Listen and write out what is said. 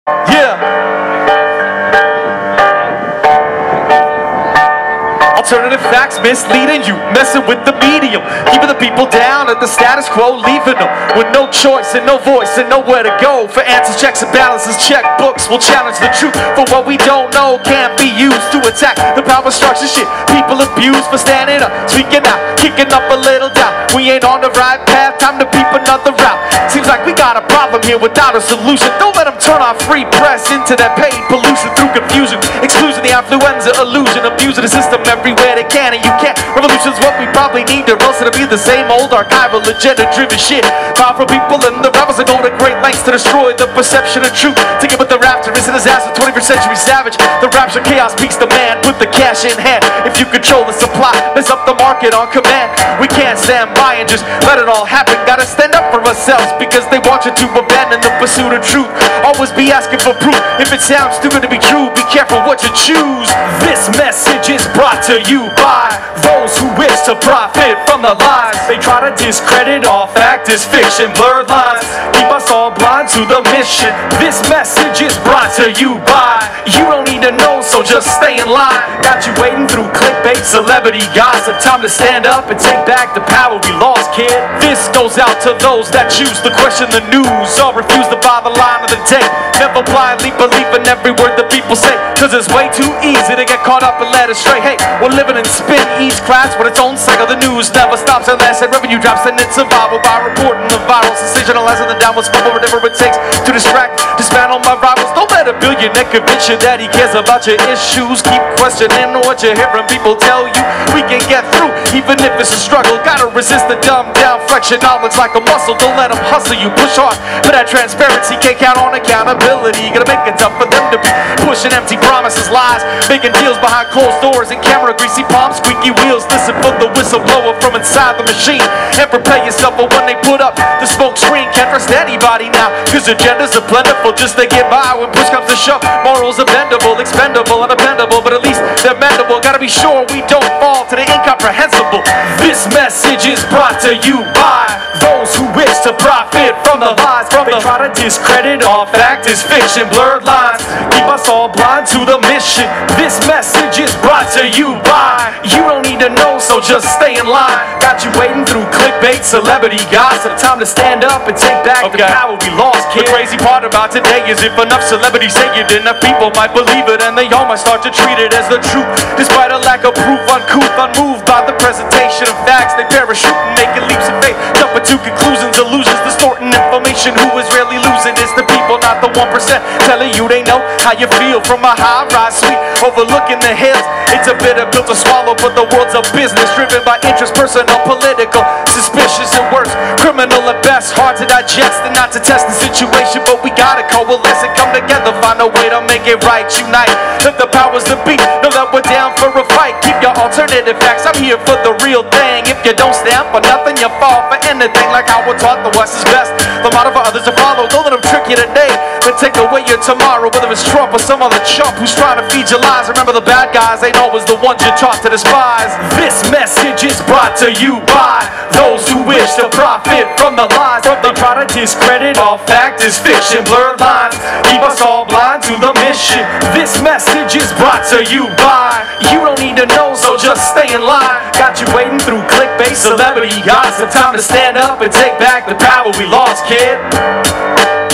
Yeah. Alternative facts misleading you, messing with the medium, keeping the people down at the status quo, leaving them with no choice and no voice and nowhere to go. For answers, checks and balances, checkbooks will challenge the truth. For what we don't know can't be used to attack the power structure shit people abuse for standing up, speaking out, kicking up a little doubt. We ain't on the right path, time to peep another route. Seems like we got a problem here without a solution. Don't let them turn our free press into that paid pollution through confusion, exclusion, the influenza illusion, abusing the system everywhere they can and you can't. Revolution's what we probably need, or else it'll be the same old archival, agenda-driven shit. Powerful people and the rebels that go to great lengths to destroy the perception of truth. To get with the rapture is a disaster, 21st century savage. The rapture, chaos, peace, demand, put the cash in hand. If you control the supply, mess up the market on command. We can't stand by and just let it all happen. Gotta stand up for ourselves because they want you to abandon the pursuit of truth. Always be asking for proof. If it sounds too good to be true, be careful what you choose. This message is brought to you by those who wish to profit from the lies. They try to discredit all fact is fiction, blurred lines, keep us all blind to the mission. This message is brought to you by, you don't need to know, so just stay in line. Got you waiting through clickbait, celebrity gossip. Time to stand up and take back the power we lost, kid. This goes out to those that choose to question the news or refuse to buy the line of the day. Never blindly believe in every word that people say, cause it's way too easy to get caught up and led astray. Hey, we're living in spin, each class with its own cycle. The news never stops unless it revenue drops, and it's survival by reporting the viral, sensationalizing the downward smoke, whatever it takes to distract, dismantle my rivals. Don't let a billionaire convince you that he cares about your issues. Keep questioning what you're hearing people tell you. We can get through, even if it's a struggle. Gotta resist the dumbed down flexion knowledge like a muscle. Don't let them hustle you, push hard for that transparency. Can't count on accountability. Gotta make it tough for them to be pushing empty promises, lies, making deals behind closed doors and camera greasy palms, squeaky wheels. Listen for the whistleblower from inside the machine and prepare yourself for when they put up the smoke screen. Can't trust anybody now, cause agendas are plentiful just to get by. When push comes to shove, morals are bendable, expendable, undependable, but at least they're mendable. Gotta be sure we don't fall to the incomprehensible. This message is brought to you by those who wish to profit from the lies. They try to discredit all fact is fiction, blurred lines, keep us all blind to the mission. This message is brought to you by, you don't need to know, so just stay in line. Got you waiting through clickbait, celebrity gossip. Time to stand up and take back the power we lost, kid. The crazy part about today is if enough celebrities say it, enough people might believe it, and they all might start to treat it as the truth. Despite a lack of proof, uncouth, unmoved by the presentation of facts, they parachute and making leaps of faith, jumping to conclusions, illusions, distorting information. Who is really losing? It's the people, not the 1%, telling you they know how you feel from a high-rise suite overlooking the hills. It's a bitter pill to swallow, but the world's a business driven by interest, personal, political, suspicious and worse, criminal at best. Hard to digest and not to test the situation, but we gotta coalesce and come together, find a way to make it right. Unite, let the powers that be know that we're down for a fight. Keep your alternative facts, I'm here for the real thing. If you don't stand for nothing, you fall for anything. Like how we're taught the West is best, the model for others to follow. Don't let them trick you today, then take away your tomorrow. Whether it's Trump or some other chump who's trying to feed your lies, remember the bad guys ain't always the ones you're taught to despise. This message is brought to you by those who wish to profit from the lies. They try to discredit all fact is fiction, blurred lines, keep us all blind to the mission. This message is brought to you by, you don't need to know, so just stay in line. Got you waiting through clickbait, celebrity gossip. Time to stand up and take back the power we lost, kid.